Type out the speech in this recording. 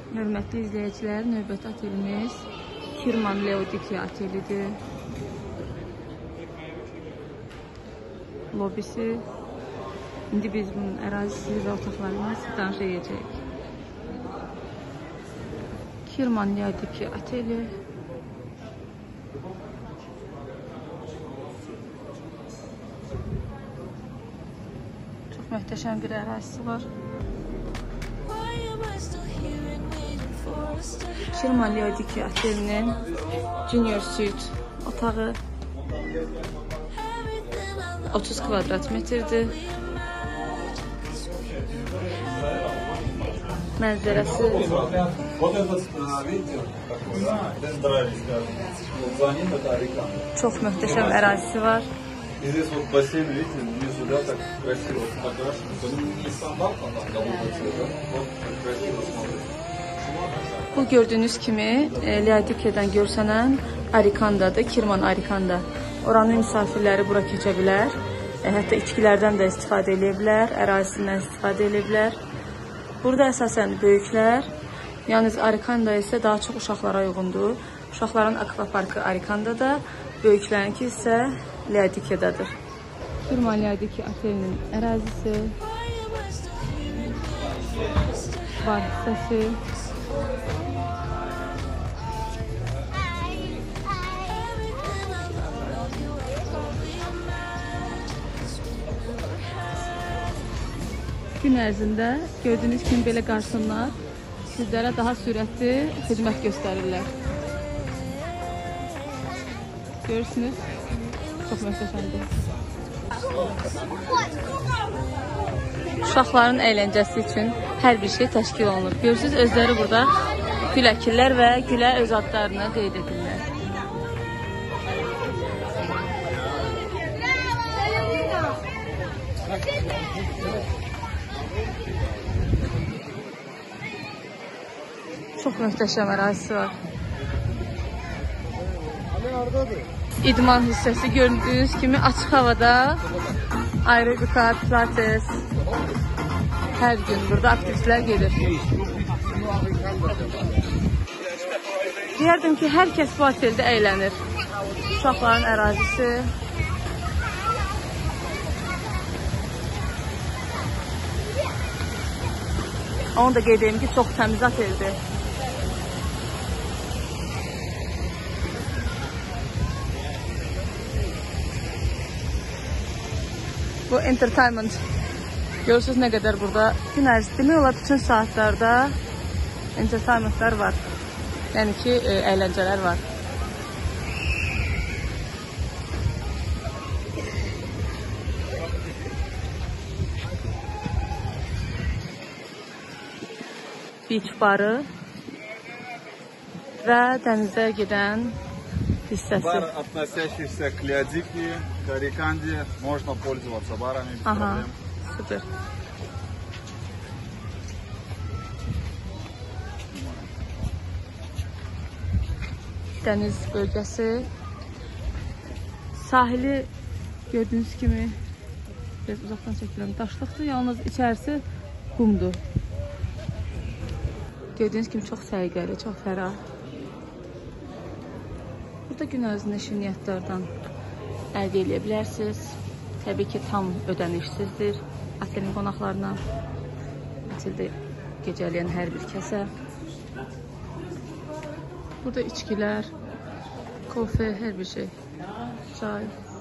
Hörmətli izləyicilər, növbəti otelimiz Kirman Laodikya otelidir. Lobisi. İndi biz bunun ərazisi və otaqlarını danışa edəcəyik. Kirman Laodikya oteli. Çox möhtəşəm bir ərazisi var. Kirman Laodikya otelinin Junior Suite otağı 30 kvadrat metrdir. Mənzərəsi çox möhtəşəm ərazisi var. Здесь вот бассейн, видите, внизу, да, так красиво покрашен. Это не стандартно, там голубой цвет, да? Вот так красиво смотрится. Bu gördüyünüz kimi Laodikya'dan görsənən Arikandadır, Kirman Arikanda. Oranın misafirləri bura keçə bilər. Hətta içkilərdən də istifadə edə bilər, ərazisindən istifadə edə bilər. Burada əsasən böyüklər, yalnız Arikanda isə daha çox uşaqlara uyğundur. Uşaqların akvaparkı Arikandada, böyüklərinki isə Laodikya'dadır. Kirman Laodikya otelinin ərazisi, bar hissəsi. Gün ərzində gördüyünüz kimi belə qarsınlar sizlərə daha sürətli xidmət göstərirlər. Görürsünüz, çox möhtəşəmdir. Uşaqların əyləncəsi üçün hər bir şey təşkil olunur. Görürsünüz, özləri burada gül əkirlər və gülə öz adlarını qeyd edirlər. Çox möhtəşəm ərazisi var. İdman hissəsi gördüyünüz kimi açıq havada aerobika, pilates, hər gün burada aktivitələr gedir. Deyərdim ki, hər kəs bu oteldə əylənir. Uşaqların ərazisi. Onu da qeyd edeyim ki, çox təmiz oteldir. Bu entertainment. Görürsünüz nə qədər burada gün ərzində demək olar bütün saatlarda entertainmentlar var. Yəni ki, əyləncələr var. Beach barı və dənizə gedən hissəsi. Бар, относящийся к Laodikye, к Arikanде, можно пользоваться барами без проблем. Süper. Dəniz bölgəsi. Sahili gördüyünüz kimi biraz uzaqdan çəkirəm. Daşlıqdır, yalnız içərisi qumdur. Gördüyünüz kimi çox səliqəli, çox fərah. Burada gün ərzində şirniyyatlardan əldə edə bilərsiniz. Təbii ki, tam ödənişsizdir otelin qonaqlarına. Oteldə gecələyən hər bir kəsə. Burada içkilər, kofe, hər bir şey. Çay.